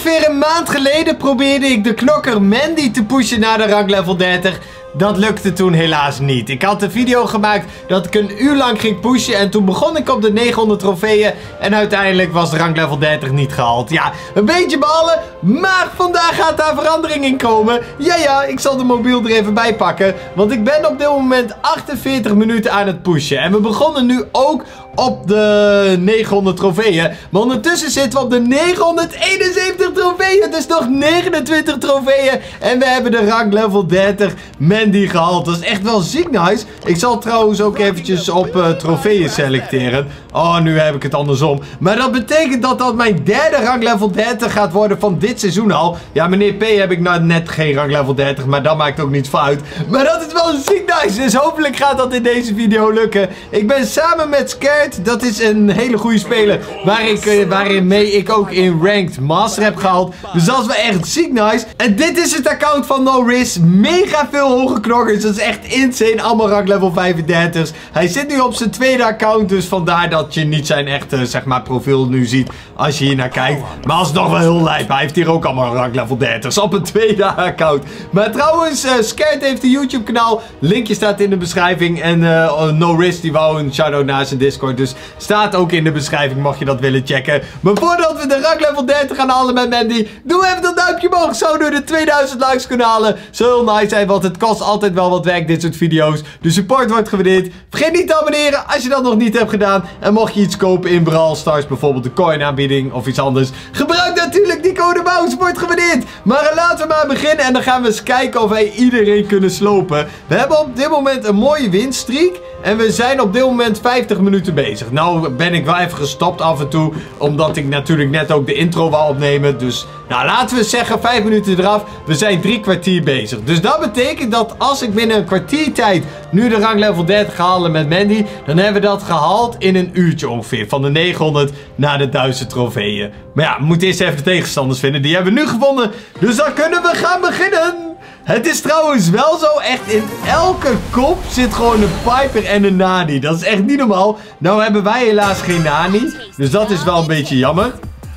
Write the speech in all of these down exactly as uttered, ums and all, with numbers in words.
Ongeveer een maand geleden probeerde ik de knokker Mandy te pushen naar de rang level dertig. Dat lukte toen helaas niet. Ik had een video gemaakt dat ik een uur lang ging pushen. En toen begon ik op de negenhonderd trofeeën. En uiteindelijk was de rang level dertig niet gehaald. Ja, een beetje ballen. Maar vandaag gaat daar verandering in komen. Ja, ja, ik zal de mobiel er even bij pakken. Want ik ben op dit moment achtenveertig minuten aan het pushen. En we begonnen nu ook op de negenhonderd trofeeën. Maar ondertussen zitten we op de negenhonderdeenenzeventig trofeeën. Dus nog negenentwintig trofeeën. En we hebben de rang level dertig Mandy gehaald. Dat is echt wel ziek nice. Ik zal trouwens ook eventjes op uh, trofeeën selecteren. Oh, nu heb ik het andersom. Maar dat betekent dat dat mijn derde rang level dertig gaat worden van dit seizoen al. Ja, meneer P heb ik nou net geen rang level dertig. Maar dat maakt ook niets van uit. Maar dat is wel ziek nice. Dus hopelijk gaat dat in deze video lukken. Ik ben samen met Scared. Dat is een hele goede speler. Waar ik, uh, waarin mee ik ook in Ranked Master heb gehaald. Dus dat is wel echt ziek nice. En dit is het account van NoRisk. Mega veel hoge knokkers. Dat is echt insane. Allemaal rang level vijfendertig. Hij zit nu op zijn tweede account. Dus vandaar dat je niet zijn echte, zeg maar, profiel nu ziet. Als je hier naar kijkt. Maar alsnog wel heel lijp. Hij heeft hier ook allemaal rang level dertig. Op een tweede account. Maar trouwens, uh, Scared heeft een YouTube kanaal. Linkje staat in de beschrijving. En uh, NoRisk die wou een shout-out naar zijn Discord. Dus staat ook in de beschrijving, mocht je dat willen checken. Maar voordat we de rang level dertig gaan halen met Mandy, doe even dat duimpje omhoog. Zo door de tweeduizend likes kunnen halen. Zou heel nice zijn, want het kost altijd wel wat werk, dit soort video's. De support wordt gewaardeerd. Vergeet niet te abonneren als je dat nog niet hebt gedaan. En mocht je iets kopen in Brawl Stars, bijvoorbeeld de coin aanbieding of iets anders, gebruik natuurlijk die code BOUWS, wordt gewaardeerd. Maar laten we maar beginnen en dan gaan we eens kijken of wij iedereen kunnen slopen. We hebben op dit moment een mooie winststreak. En we zijn op dit moment vijftig minuten bezig. Nou ben ik wel even gestopt af en toe. Omdat ik natuurlijk net ook de intro wou opnemen. Dus nou, laten we zeggen vijf minuten eraf. We zijn drie kwartier bezig. Dus dat betekent dat als ik binnen een kwartier tijd nu de rang level dertig ga halen met Mandy. Dan hebben we dat gehaald in een uurtje ongeveer. Van de negenhonderd naar de duizend trofeeën. Maar ja, we moeten eerst even de tegenstanders vinden. Die hebben we nu gevonden. Dus dan kunnen we gaan beginnen. Het is trouwens wel zo, echt in elke kop zit gewoon een Piper en een Nani. Dat is echt niet normaal. Nou hebben wij helaas geen Nani. Dus dat is wel een beetje jammer.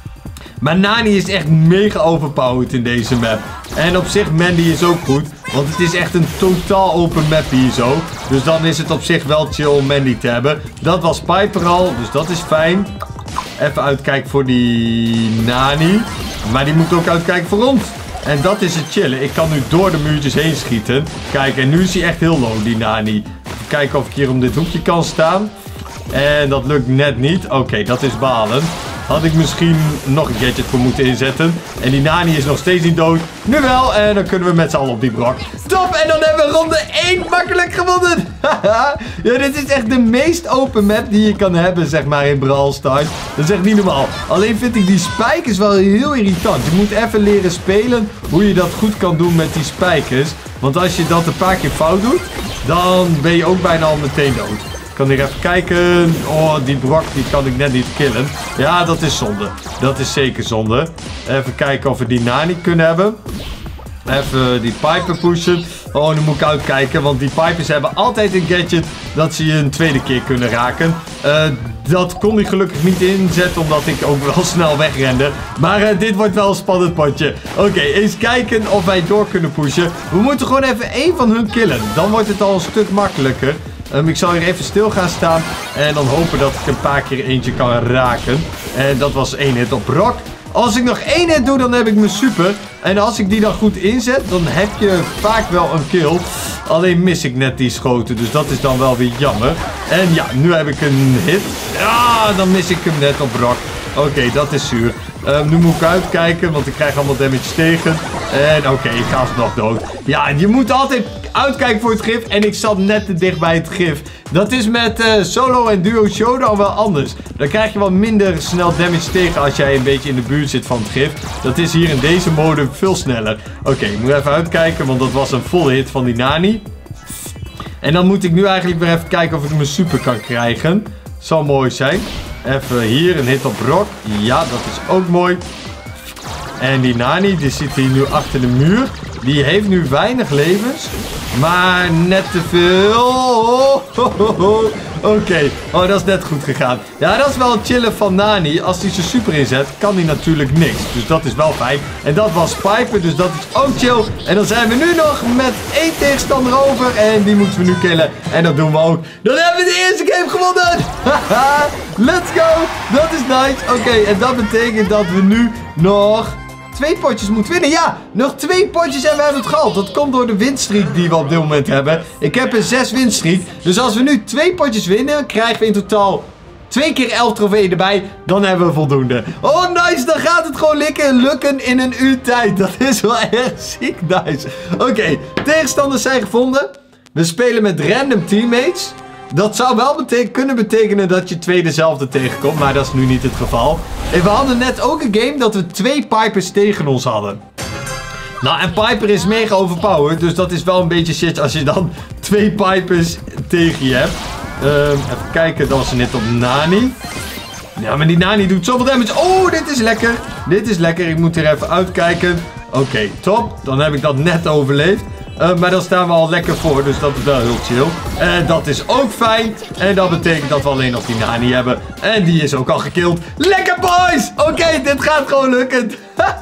Maar Nani is echt mega overpowered in deze map. En op zich Mandy is ook goed. Want het is echt een totaal open map hier zo. Dus dan is het op zich wel chill om Mandy te hebben. Dat was Piper al, dus dat is fijn. Even uitkijken voor die Nani. Maar die moet ook uitkijken voor ons. En dat is het chillen. Ik kan nu door de muurtjes heen schieten. Kijk, en nu is hij echt heel low, die Nani. Even kijken of ik hier om dit hoekje kan staan. En dat lukt net niet. Oké, okay, dat is balen. Had ik misschien nog een gadget voor moeten inzetten. En die Nani is nog steeds niet dood. Nu wel. En dan kunnen we met z'n allen op die brok. Top! En dan hebben we ronde één makkelijk gewonnen. Ja, dit is echt de meest open map die je kan hebben, zeg maar, in Brawl Stars. Dat is echt niet normaal. Alleen vind ik die spijkers wel heel irritant. Je moet even leren spelen hoe je dat goed kan doen met die spijkers. Want als je dat een paar keer fout doet, dan ben je ook bijna al meteen dood. Ik kan hier even kijken. Oh, die brok die kan ik net niet killen. Ja, dat is zonde. Dat is zeker zonde. Even kijken of we die Nani kunnen hebben. Even die Piper pushen. Oh, nu moet ik uitkijken. Want die Pipers hebben altijd een gadget dat ze je een tweede keer kunnen raken. Uh, dat kon ik gelukkig niet inzetten. Omdat ik ook wel snel wegrende. Maar uh, dit wordt wel een spannend potje. Oké, okay, eens kijken of wij door kunnen pushen. We moeten gewoon even één van hun killen. Dan wordt het al een stuk makkelijker. Um, ik zal hier even stil gaan staan. En dan hopen dat ik een paar keer eentje kan raken. En dat was één hit op Brock. Als ik nog één hit doe, dan heb ik mijn super. En als ik die dan goed inzet, dan heb je vaak wel een kill. Alleen mis ik net die schoten. Dus dat is dan wel weer jammer. En ja, nu heb ik een hit. Ja, dan mis ik hem net op Brock. Oké, okay, dat is zuur. Um, nu moet ik uitkijken, want ik krijg allemaal damage tegen. En oké, okay, ik ga alsnog dood. Ja, je moet altijd uitkijken voor het gif. En ik zat net te dicht bij het gif. Dat is met uh, solo en duo showdown wel anders. Dan krijg je wat minder snel damage tegen als jij een beetje in de buurt zit van het gif. Dat is hier in deze mode veel sneller. Oké, okay, ik moet even uitkijken, want dat was een volle hit van die Nani. En dan moet ik nu eigenlijk weer even kijken of ik mijn super kan krijgen. Zal mooi zijn. Even hier een hit op Brock. Ja, dat is ook mooi. En die Nani, die zit hier nu achter de muur. Die heeft nu weinig levens. Maar net te veel. Oké. Okay. Oh, dat is net goed gegaan. Ja, dat is wel het chillen van Nani. Als hij zijn super inzet, kan hij natuurlijk niks. Dus dat is wel fijn. En dat was Piper, dus dat is ook chill. En dan zijn we nu nog met één tegenstander over. En die moeten we nu killen. En dat doen we ook. Dan hebben we de eerste game gewonnen. Haha. Let's go. Dat is nice. Oké, okay, en dat betekent dat we nu nog twee potjes moeten winnen. Ja, nog twee potjes en we hebben het gehaald. Dat komt door de winststreak die we op dit moment hebben. Ik heb een zes winststreak. Dus als we nu twee potjes winnen, krijgen we in totaal twee keer elf trofeeën erbij. Dan hebben we voldoende. Oh, nice. Dan gaat het gewoon lukken, lukken in een uur tijd. Dat is wel echt ziek nice. Oké, okay, tegenstanders zijn gevonden. We spelen met random teammates. Dat zou wel beteken, kunnen betekenen dat je twee dezelfde tegenkomt, maar dat is nu niet het geval. En we hadden net ook een game dat we twee Pipers tegen ons hadden. Nou, en Piper is mega overpowered, dus dat is wel een beetje shit als je dan twee Pipers tegen je hebt. Um, even kijken, dat was net op Nani. Ja, maar die Nani doet zoveel damage. Oh, dit is lekker. Dit is lekker, ik moet hier even uitkijken. Oké, okay, top. Dan heb ik dat net overleefd. Uh, maar dan staan we al lekker voor, dus dat is wel heel chill. En dat is ook fijn. En dat betekent dat we alleen nog die Nani hebben. En die is ook al gekild. Lekker boys! Oké, okay, dit gaat gewoon lukken.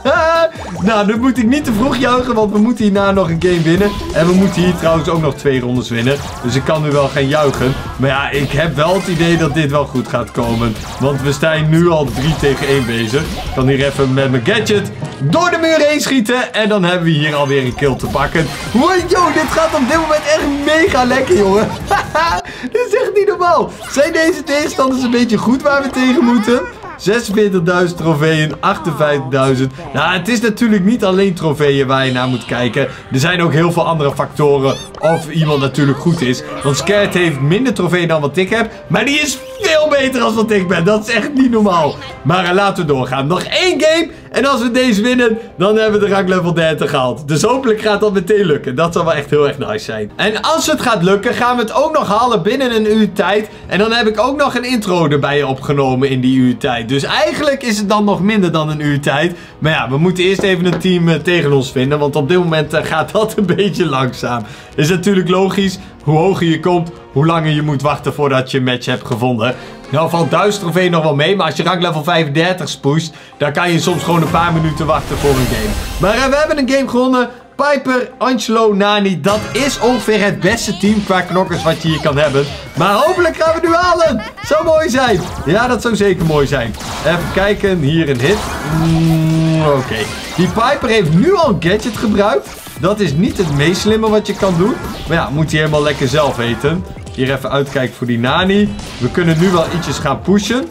Nou, dan moet ik niet te vroeg juichen, want we moeten hierna nog een game winnen. En we moeten hier trouwens ook nog twee rondes winnen. Dus ik kan nu wel gaan juichen. Maar ja, ik heb wel het idee dat dit wel goed gaat komen. Want we staan nu al drie tegen één bezig. Ik kan hier even met mijn gadget door de muur heen schieten. En dan hebben we hier alweer een kill te pakken. Wow, yo, dit gaat op dit moment echt mega lekker, jongen. Dit is echt niet normaal. Zijn deze tegenstanders een beetje goed waar we tegen moeten? zesenveertigduizend trofeeën, achtenvijftigduizend. Nou, het is natuurlijk niet alleen trofeeën waar je naar moet kijken. Er zijn ook heel veel andere factoren of iemand natuurlijk goed is. Want Scared heeft minder trofeeën dan wat ik heb. Maar die is veel beter dan wat ik ben. Dat is echt niet normaal. Maar uh, laten we doorgaan. Nog één game. En als we deze winnen, dan hebben we de rank level dertig gehaald. Dus hopelijk gaat dat meteen lukken. Dat zal wel echt heel erg nice zijn. En als het gaat lukken, gaan we het ook nog halen binnen een uur tijd. En dan heb ik ook nog een intro erbij opgenomen in die uur tijd. Dus eigenlijk is het dan nog minder dan een uur tijd. Maar ja, we moeten eerst even een team uh, tegen ons vinden. Want op dit moment uh, gaat dat een beetje langzaam. Is natuurlijk logisch. Hoe hoger je komt, hoe langer je moet wachten voordat je een match hebt gevonden. Nou valt duizend trofee nog wel mee, maar als je rank level vijfendertig pusht, dan kan je soms gewoon een paar minuten wachten voor een game. Maar uh, we hebben een game gewonnen. Piper, Angelo, Nani, dat is ongeveer het beste team qua knokkers wat je hier kan hebben. Maar hopelijk gaan we nu halen. Zou mooi zijn. Ja, dat zou zeker mooi zijn. Even kijken, hier een hit. Mm, Oké. Okay. Die Piper heeft nu al een gadget gebruikt. Dat is niet het meest slimme wat je kan doen. Maar ja, moet hij helemaal lekker zelf eten. Hier even uitkijken voor die Nani. We kunnen nu wel ietsjes gaan pushen.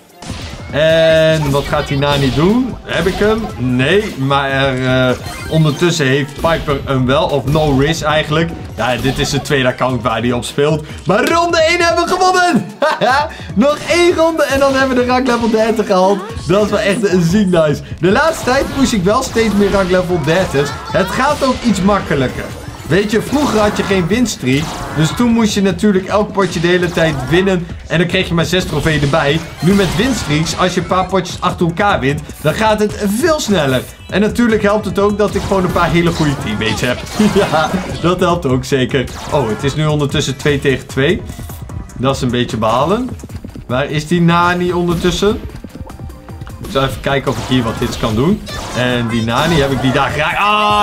En wat gaat die Nani doen? Heb ik hem? Nee, maar er, uh, ondertussen heeft Piper hem wel. Of No Risk eigenlijk. Ja, dit is het tweede account waar hij op speelt. Maar ronde één hebben we gewonnen! Nog één ronde en dan hebben we de rank level dertig gehaald. Dat is wel echt een ziek nice. De laatste tijd push ik wel steeds meer rank level dertig. Het gaat ook iets makkelijker. Weet je, vroeger had je geen winststreak. Dus toen moest je natuurlijk elk potje de hele tijd winnen. En dan kreeg je maar zes trofeeën erbij. Nu met winststreaks, als je een paar potjes achter elkaar wint, dan gaat het veel sneller. En natuurlijk helpt het ook dat ik gewoon een paar hele goede teammates heb. Ja, dat helpt ook zeker. Oh, het is nu ondertussen twee tegen twee. Dat is een beetje behalen. Waar is die Nani ondertussen? Ik zal even kijken of ik hier wat hits kan doen. En die Nani heb ik die daar graag. Ah,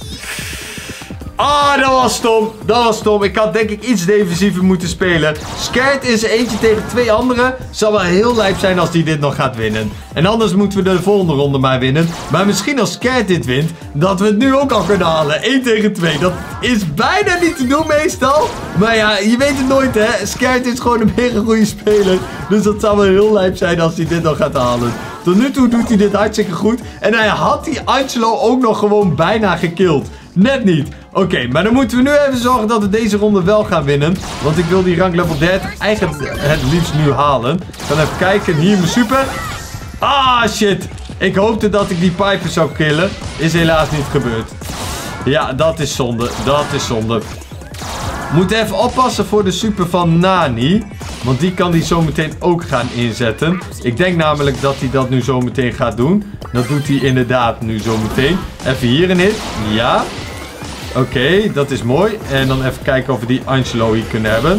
Ah, dat was stom. Dat was stom. Ik had denk ik iets defensiever moeten spelen. Scared is eentje tegen twee anderen. Zal wel heel lijp zijn als die dit nog gaat winnen. En anders moeten we de volgende ronde maar winnen. Maar misschien als Scared dit wint, dat we het nu ook al kunnen halen. één tegen twee. Dat is bijna niet te doen meestal. Maar ja, je weet het nooit hè. Scared is gewoon een mega goede speler. Dus dat zou wel heel lijp zijn als hij dit nog gaat halen. Tot nu toe doet hij dit hartstikke goed. En hij had die Angelo ook nog gewoon bijna gekild. Net niet. Oké, okay, maar dan moeten we nu even zorgen dat we deze ronde wel gaan winnen. Want ik wil die rank level dertig eigenlijk het liefst nu halen. Ik ga even kijken. Hier mijn super. Ah, shit. Ik hoopte dat ik die Piper zou killen. Is helaas niet gebeurd. Ja, dat is zonde. Dat is zonde. Moet even oppassen voor de super van Nani. Want die kan die zo meteen ook gaan inzetten. Ik denk namelijk dat hij dat nu zo meteen gaat doen. Dat doet hij inderdaad nu zo meteen. Even hier een hit. Ja. Oké, okay, dat is mooi. En dan even kijken of we die Angelo hier kunnen hebben.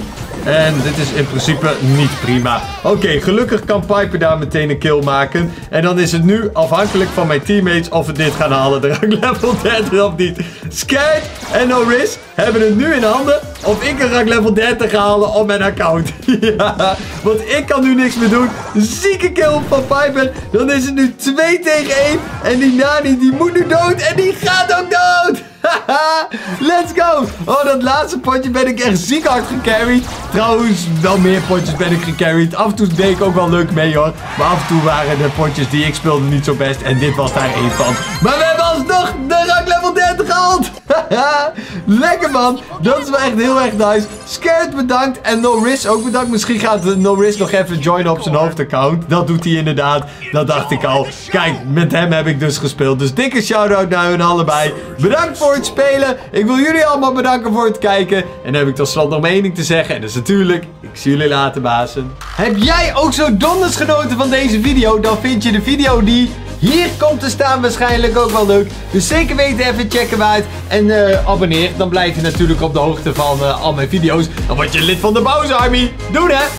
En dit is in principe niet prima. Oké, okay, gelukkig kan Piper daar meteen een kill maken. En dan is het nu afhankelijk van mijn teammates of we dit gaan halen. De rang level dertig of niet. Scared en No Risk hebben het nu in handen of ik een rang level dertig ga halen op mijn account. Ja, want ik kan nu niks meer doen. Zieke kill van Piper. Dan is het nu twee tegen één. En die Nani die moet nu dood. En die gaat ook dood. Let's go. Oh, dat laatste potje ben ik echt ziek hard gecarried. Trouwens, wel meer potjes ben ik gecarried. Af en toe deed ik ook wel leuk mee hoor. Maar af en toe waren de potjes die ik speelde niet zo best. En dit was daar één van. Maar we hebben alsnog de rang level dertig gehaald. Lekker man. Dat is wel echt heel erg nice. Scared bedankt. En No Risk ook bedankt. Misschien gaat No Risk nog even joinen op zijn hoofdaccount. Dat doet hij inderdaad. Dat dacht ik al. Kijk, met hem heb ik dus gespeeld. Dus dikke shout-out naar hun allebei. Bedankt voor het spelen. Ik wil jullie allemaal bedanken voor het kijken. En dan heb ik tot slot nog mijn één ding te zeggen. En dat is natuurlijk, ik zie jullie later, bazen. Heb jij ook zo donders genoten van deze video? Dan vind je de video die hier komt te staan waarschijnlijk ook wel leuk. Dus zeker weten, even checken we uit. En uh, abonneer. Dan blijf je natuurlijk op de hoogte van uh, al mijn video's. Dan word je lid van de Bowser Army. Doei hè!